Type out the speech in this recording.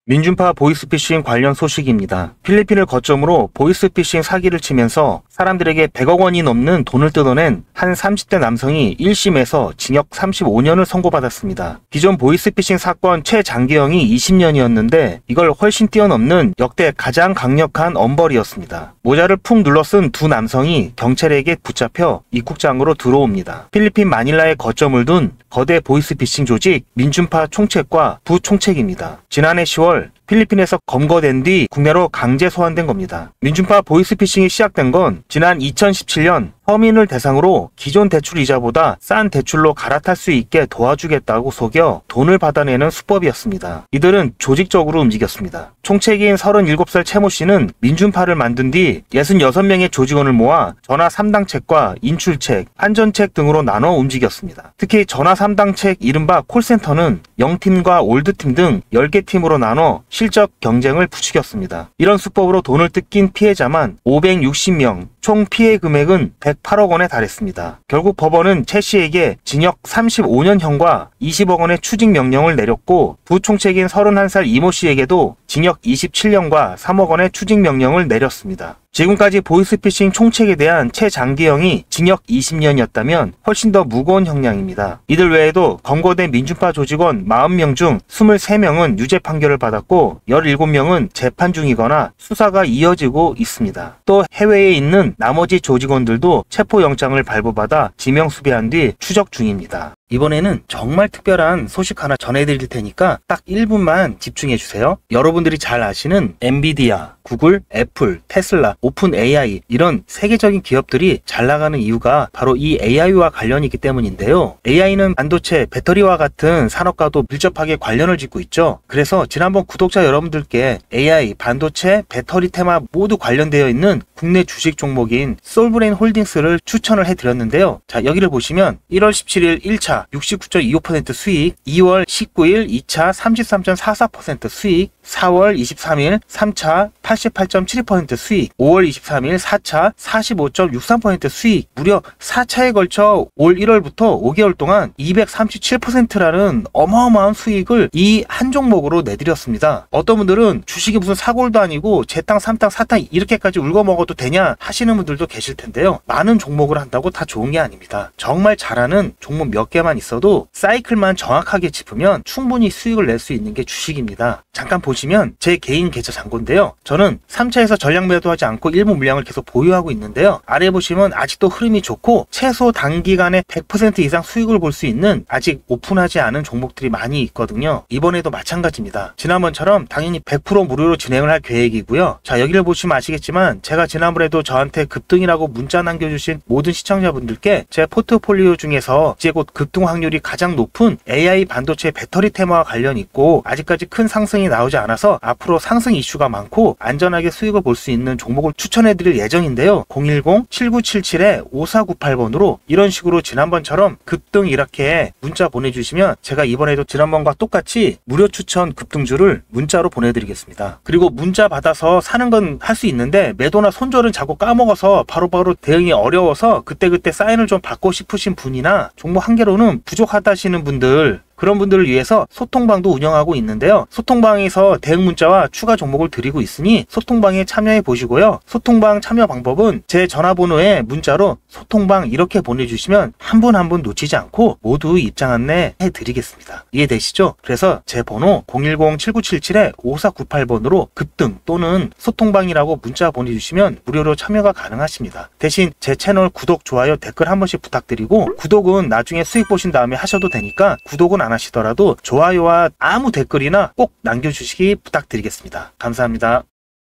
민준파 보이스피싱 관련 소식입니다. 필리핀을 거점으로 보이스피싱 사기를 치면서 사람들에게 100억 원이 넘는 돈을 뜯어낸 한 30대 남성이 1심에서 징역 35년을 선고받았습니다. 기존 보이스피싱 사건 최장기형이 20년이었는데 이걸 훨씬 뛰어넘는 역대 가장 강력한 엄벌이었습니다. 모자를 푹 눌러쓴 두 남성이 경찰에게 붙잡혀 입국장으로 들어옵니다. 필리핀 마닐라에 거점을 둔 거대 보이스피싱 조직 민준파 총책과 부총책입니다. 지난해 10월 필리핀에서 검거된 뒤 국내로 강제 소환된 겁니다. 민준파 보이스피싱이 시작된 건 지난 2017년 서민을 대상으로 기존 대출 이자보다 싼 대출로 갈아탈 수 있게 도와주겠다고 속여 돈을 받아내는 수법이었습니다. 이들은 조직적으로 움직였습니다. 총책인 37살 최모 씨는 민준파를 만든 뒤 66명의 조직원을 모아 전화 3당책과 인출책, 환전책 등으로 나눠 움직였습니다. 특히 전화 3당책 이른바 콜센터는 0팀과 올드팀 등 10개 팀으로 나눠 실적 경쟁을 부추겼습니다. 이런 수법으로 돈을 뜯긴 피해자만 560명, 총 피해 금액은 108억 원에 달했습니다. 결국 법원은 최 씨에게 징역 35년형과 20억 원의 추징 명령을 내렸고 부총책인 31살 이모 씨에게도 징역 27년과 3억 원의 추징 명령을 내렸습니다. 지금까지 보이스피싱 총책에 대한 최장기형이 징역 20년이었다면 훨씬 더 무거운 형량입니다. 이들 외에도 검거된 민준파 조직원 40명 중 23명은 유죄 판결을 받았고 17명은 재판 중이거나 수사가 이어지고 있습니다. 또 해외에 있는 나머지 조직원들도 체포영장을 발부받아 지명수배한 뒤 추적 중입니다. 이번에는 정말 특별한 소식 하나 전해드릴 테니까 딱 1분만 집중해주세요. 여러분들이 잘 아시는 엔비디아, 구글, 애플, 테슬라, 오픈 AI 이런 세계적인 기업들이 잘 나가는 이유가 바로 이 AI와 관련이 있기 때문인데요. AI는 반도체, 배터리와 같은 산업과도 밀접하게 관련을 짓고 있죠. 그래서 지난번 구독자 여러분들께 AI, 반도체, 배터리 테마 모두 관련되어 있는 국내 주식 종목인 솔브레인 홀딩스를 추천을 해드렸는데요. 자, 여기를 보시면 1월 17일 1차 69.25% 수익, 2월 19일 2차 33.44% 수익, 4월 23일 3차 88.72% 수익, 5월 23일 4차 45.63% 수익, 무려 4차에 걸쳐 올 1월부터 5개월 동안 237%라는 어마어마한 수익을 이 한 종목으로 내드렸습니다. 어떤 분들은 주식이 무슨 사골도 아니고 재탕, 삼탕, 사탕 이렇게까지 울고 먹어도 되냐 하시는 분들도 계실 텐데요. 많은 종목을 한다고 다 좋은 게 아닙니다. 정말 잘하는 종목 몇 개만 있어도 사이클만 정확하게 짚으면 충분히 수익을 낼 수 있는 게 주식입니다. 잠깐 보시면 제 개인 계좌 잔고인데요. 저는 3차에서 전량 매도하지 않고 일부 물량을 계속 보유하고 있는데요. 아래 보시면 아직도 흐름이 좋고 최소 단기간에 100% 이상 수익을 볼 수 있는 아직 오픈하지 않은 종목들이 많이 있거든요. 이번에도 마찬가지입니다. 지난번처럼 당연히 100% 무료로 진행을 할 계획이고요. 자, 여기를 보시면 아시겠지만 제가 지난번에도 저한테 급등이라고 문자 남겨주신 모든 시청자분들께 제 포트폴리오 중에서 이제 곧 급등 확률이 가장 높은 AI 반도체 배터리 테마와 관련 있고 아직까지 큰 상승이 나오지 않아서 앞으로 상승 이슈가 많고 안전하게 수익을 볼 수 있는 종목을 추천해드릴 예정인데요. 010-7977-5498번으로 이런 식으로 지난번처럼 급등 이렇게 문자 보내주시면 제가 이번에도 지난번과 똑같이 무료 추천 급등주를 문자로 보내드리겠습니다. 그리고 문자 받아서 사는 건 할 수 있는데 매도나 손절은 자꾸 까먹어서 바로바로 대응이 어려워서 그때그때 사인을 좀 받고 싶으신 분이나 종목 한 개로는 부족하다 하시는 분들 그런 분들을 위해서 소통방도 운영하고 있는데요. 소통방에서 대응 문자와 추가 종목을 드리고 있으니 소통방에 참여해 보시고요. 소통방 참여 방법은 제 전화번호에 문자로 소통방 이렇게 보내주시면 한 분 한 분 놓치지 않고 모두 입장 안내 해드리겠습니다. 이해되시죠? 그래서 제 번호 010-7977-5498번으로 급등 또는 소통방이라고 문자 보내주시면 무료로 참여가 가능하십니다. 대신 제 채널 구독, 좋아요, 댓글 한 번씩 부탁드리고 구독은 나중에 수익 보신 다음에 하셔도 되니까 구독은 안 하시더라도 좋아요와 아무 댓글이나 꼭 남겨주시기 부탁드리겠습니다. 감사합니다.